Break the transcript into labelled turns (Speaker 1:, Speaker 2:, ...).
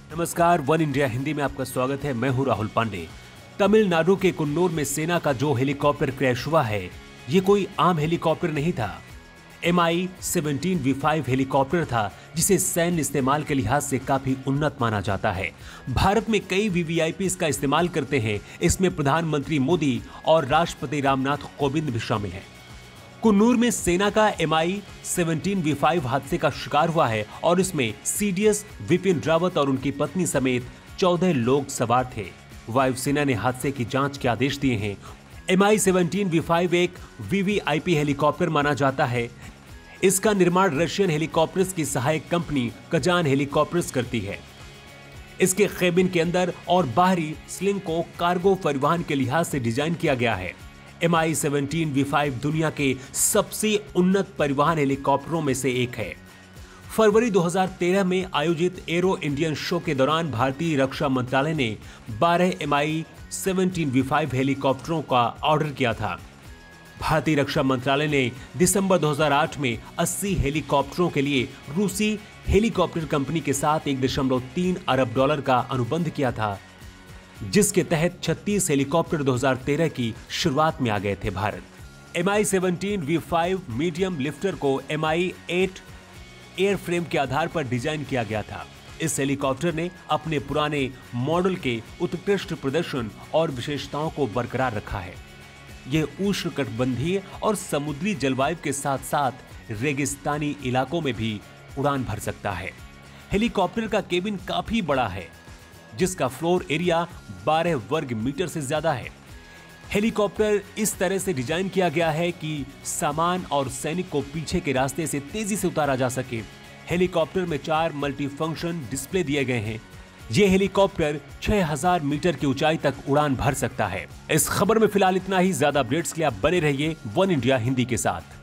Speaker 1: नमस्कार, one India Hindi में आपका स्वागत है। मैं हूं राहुल पांडे। तमिलनाडु के कुन्नूर में सेना का जो हेलीकॉप्टर क्रैश हुआ है, ये कोई आम हेलीकॉप्टर नहीं था। Mi-17V5 हेलीकॉप्टर था, जिसे सैन्य इस्तेमाल के लिहाज से काफी उन्नत माना जाता है। भारत में कई वीवीआईपी इसका इस्तेमाल करते हैं। इसमें प्रधानमंत्री मोदी और राष्ट्रपति रामनाथ कोविंद भी शामिल हैं। कुन्नूर में सेना का Mi-17V5 हादसे का शिकार हुआ है और इसमें सीडीएस विपिन रावत और उनकी पत्नी समेत 14 लोग सवार थे। वायुसेना ने हादसे की जांच के आदेश दिए हैं। Mi-17V5 एक वीवीआईपी हेलीकॉप्टर माना जाता है। इसका निर्माण रशियन हेलीकॉप्टर्स की सहायक कंपनी कजान हेलीकॉप्टर्स करती है। इसके केबिन के अंदर और बाहरी स्लिंग को कार्गो परिवहन के लिहाज से डिजाइन किया गया है। Mi-17V5 दुनिया के सबसे उन्नत परिवहन हेलीकॉप्टरों में से एक है। फरवरी 2013 में आयोजित एरो इंडियन शो के दौरान भारतीय रक्षा मंत्रालय ने 12 Mi-17V5 हेलीकॉप्टरों का ऑर्डर किया था। भारतीय रक्षा मंत्रालय ने दिसंबर 2008 में 80 हेलीकॉप्टरों के लिए रूसी हेलीकॉप्टर कंपनी के साथ $1.3 अरब का अनुबंध किया था, जिसके तहत 36 हेलीकॉप्टर 2013 की शुरुआत में आ गए थे भारत। Mi-17V5 मीडियम लिफ्टर को Mi-8 एयरफ्रेम के आधार पर डिजाइन किया गया था। इस हेलीकॉप्टर ने अपने पुराने मॉडल के उत्कृष्ट प्रदर्शन और विशेषताओं को बरकरार रखा है। यह उष्णकटिबंधीय और समुद्री जलवायु के साथ साथ रेगिस्तानी इलाकों में भी उड़ान भर सकता है। हेलीकॉप्टर का केबिन काफी बड़ा है, जिसका फ्लोर एरिया 12 वर्ग मीटर से ज्यादा है। हेलीकॉप्टर इस तरह से डिजाइन किया गया है कि सामान और सैनिक को पीछे के रास्ते से तेजी से उतारा जा सके। हेलीकॉप्टर में 4 मल्टीफंक्शन डिस्प्ले दिए गए हैं। यह हेलीकॉप्टर 6000 मीटर की ऊंचाई तक उड़ान भर सकता है। इस खबर में फिलहाल इतना ही। ज्यादा अपडेट्स के लिए आप बने रहिए वन इंडिया हिंदी के साथ।